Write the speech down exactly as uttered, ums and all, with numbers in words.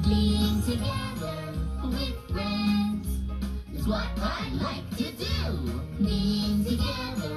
Being together with friends is what I like to do. Being together